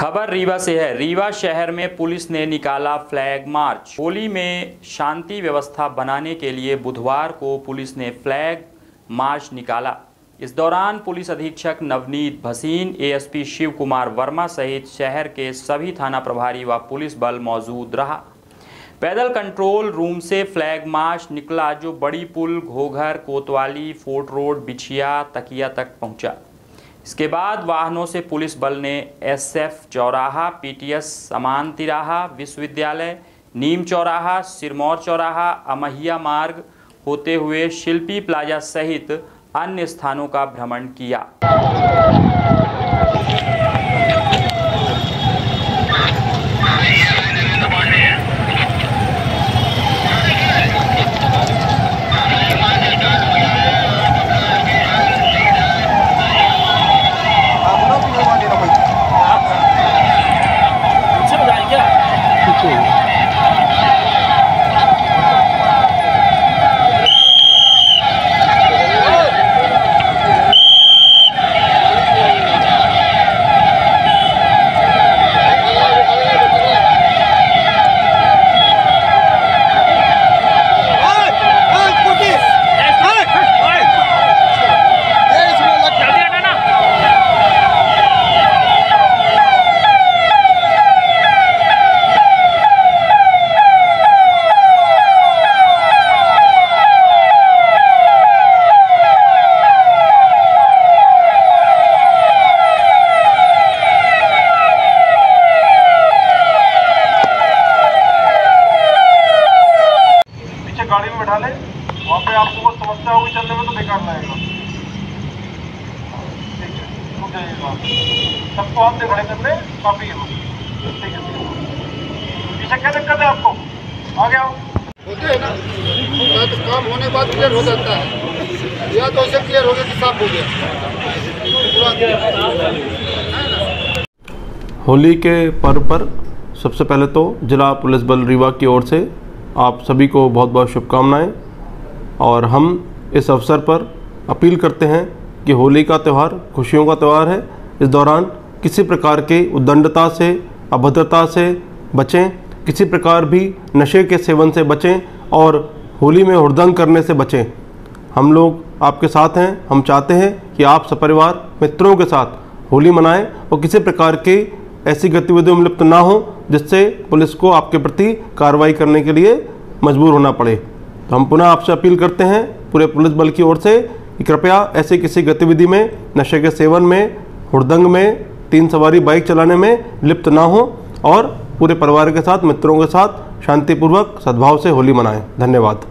खबर रीवा से है। रीवा शहर में पुलिस ने निकाला फ्लैग मार्च। होली में शांति व्यवस्था बनाने के लिए बुधवार को पुलिस ने फ्लैग मार्च निकाला। इस दौरान पुलिस अधीक्षक नवनीत भसीन, एएसपी शिव कुमार वर्मा सहित शहर के सभी थाना प्रभारी व पुलिस बल मौजूद रहा। पैदल कंट्रोल रूम से फ्लैग मार्च निकला जो बड़ी पुल, घोघर, कोतवाली, फोर्ट रोड, बिछिया, तकिया तक पहुंचा। इसके बाद वाहनों से पुलिस बल ने एसएफ चौराहा, पीटीएस समान तिराहा, विश्वविद्यालय, नीम चौराहा, सिरमौर चौराहा, अमहिया मार्ग होते हुए शिल्पी प्लाजा सहित अन्य स्थानों का भ्रमण किया। गाड़ी में बैठा ले, वहाँ पे आपको वो समस्या होगी चलने में तो बेकार लगेगा। ठीक है, रुक जाइएगा। सबको हाथ से खड़े कर ले, काफी है। ठीक है, पीछे क्या दिक्कत है आपको? आगे आओ। होते है ना, तो काम होने के बाद क्लियर हो जाता है, या तो उसे क्लियर हो गया कि साफ हो गया। होली के पर्व पर सबसे पहले तो जिला पुलिस बल रीवा की ओर से आप सभी को बहुत बहुत शुभकामनाएं। और हम इस अवसर पर अपील करते हैं कि होली का त्यौहार खुशियों का त्यौहार है। इस दौरान किसी प्रकार के उद्दंडता से, अभद्रता से बचें, किसी प्रकार भी नशे के सेवन से बचें और होली में हुड़दंग करने से बचें। हम लोग आपके साथ हैं। हम चाहते हैं कि आप सपरिवार मित्रों के साथ होली मनाएं और किसी प्रकार की ऐसी गतिविधियों में लिप्त ना हो जिससे पुलिस को आपके प्रति कार्रवाई करने के लिए मजबूर होना पड़े। तो हम पुनः आपसे अपील करते हैं पूरे पुलिस बल की ओर से कि कृपया ऐसे किसी गतिविधि में, नशे के सेवन में, हुड़दंग में, 3 सवारी बाइक चलाने में लिप्त ना हो और पूरे परिवार के साथ, मित्रों के साथ शांतिपूर्वक सद्भाव से होली मनाएं। धन्यवाद।